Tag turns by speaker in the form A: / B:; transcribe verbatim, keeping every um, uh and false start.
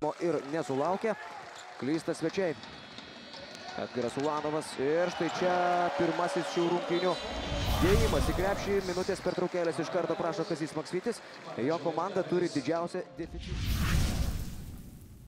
A: ir nesulaukė. Klysta svečiai. Edgaras Ulanovas ir štai čia pirmasis šių rungtynių dėjimas į krepšį. Minutės pertraukėlės iš karto prašo Kazys Maksvytis. Jo komanda turi didžiausią deficitą.